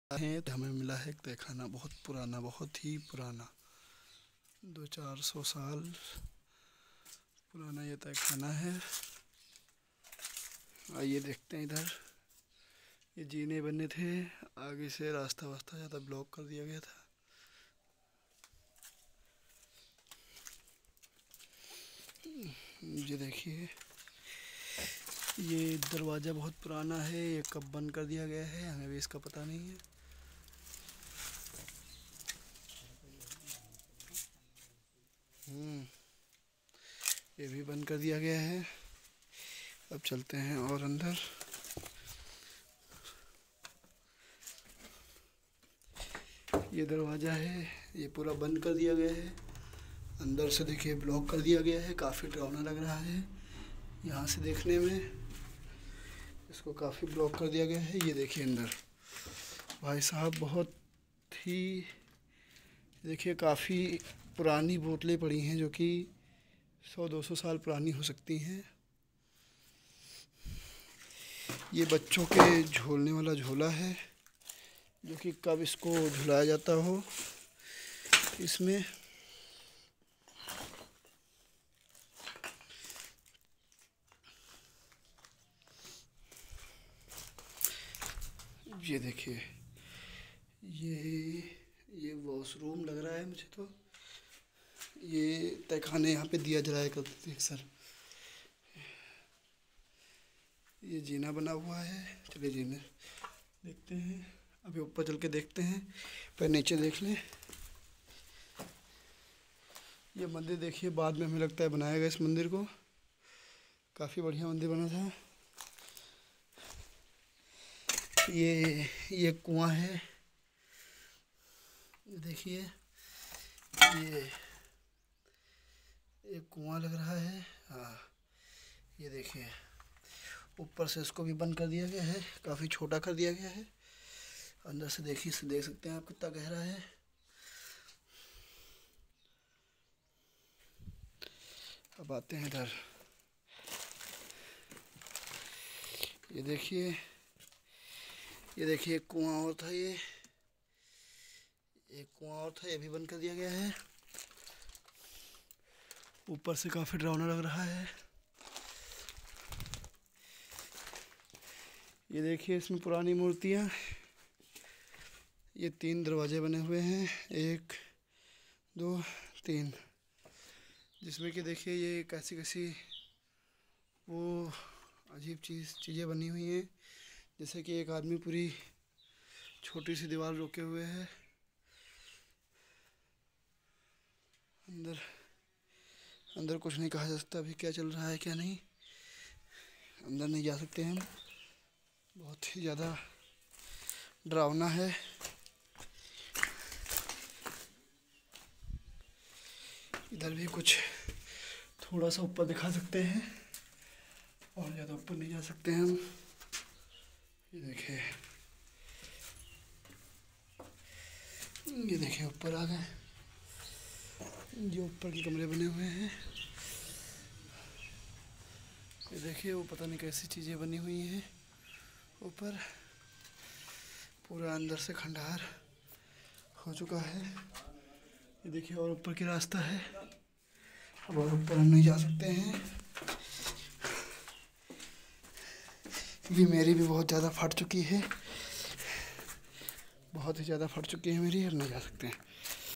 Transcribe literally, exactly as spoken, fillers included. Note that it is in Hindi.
है तो हमें मिला है एक तहखाना, बहुत पुराना, बहुत ही पुराना, दो चार सौ साल पुराना ये तहखाना है। आइए देखते हैं इधर। ये जीने बने थे, आगे से रास्ता वास्ता ज़्यादा ब्लॉक कर दिया गया था। ये देखिए, ये दरवाज़ा बहुत पुराना है, ये कब बंद कर दिया गया है हमें भी इसका पता नहीं है। हम्म ये भी बंद कर दिया गया है। अब चलते हैं और अंदर। ये दरवाज़ा है, ये पूरा बंद कर दिया गया है। अंदर से देखिए ब्लॉक कर दिया गया है, काफ़ी डरावना लग रहा है यहाँ से देखने में। इसको काफ़ी ब्लॉक कर दिया गया है। ये देखिए अंदर भाई साहब, बहुत ही देखिए काफ़ी पुरानी बोतलें पड़ी हैं जो कि सौ दो सौ साल पुरानी हो सकती हैं। ये बच्चों के झूलने वाला झूला है जो कि कब इसको झुलाया जाता हो। इसमें ये देखिए, ये ये वॉशरूम लग रहा है मुझे तो। ये तहखाने यहाँ पे दिया जलाया करते थे अक्सर। ये जीना बना हुआ है, चलिए जीने देखते हैं। अभी ऊपर चल के देखते हैं, पर नीचे देख लें। ये मंदिर देखिए, बाद में हमें लगता है बनाया गया इस मंदिर को। काफ़ी बढ़िया मंदिर बना था। ये ये कुआं है, ये देखिए, ये एक कुआं लग रहा है। हाँ ये देखिए, ऊपर से इसको भी बंद कर दिया गया है, काफ़ी छोटा कर दिया गया है। अंदर से देखिए, देख सकते हैं आप कितना गहरा है। अब आते हैं इधर। ये देखिए, ये देखिए एक कुआं और था। ये एक कुआं और था, ये भी बंद कर दिया गया है। ऊपर से काफ़ी डरावना लग रहा है। ये देखिए इसमें पुरानी मूर्तियाँ। ये तीन दरवाजे बने हुए हैं, एक दो तीन, जिसमें कि देखिए ये कैसी कैसी वो अजीब चीज़ चीज़ें बनी हुई हैं। जैसे कि एक आदमी पूरी छोटी सी दीवार रोके हुए है। अंदर अंदर कुछ नहीं कहा जा सकता अभी क्या चल रहा है क्या नहीं। अंदर नहीं जा सकते हम, बहुत ही ज़्यादा डरावना है। इधर भी कुछ थोड़ा सा ऊपर दिखा सकते हैं, और ज़्यादा ऊपर नहीं जा सकते हम। ये देखिए, ये देखिए ऊपर आ गए। ये ऊपर के कमरे बने हुए हैं। ये देखिए, वो पता नहीं कैसी चीज़ें बनी हुई हैं ऊपर। पूरा अंदर से खंडहर हो चुका है। ये देखिए, और ऊपर की रास्ता है। अब और ऊपर हम नहीं जा सकते हैं। ये मेरी भी बहुत ज़्यादा फट चुकी है, बहुत ही ज़्यादा फट चुकी है मेरी, अब नहीं जा सकते हैं।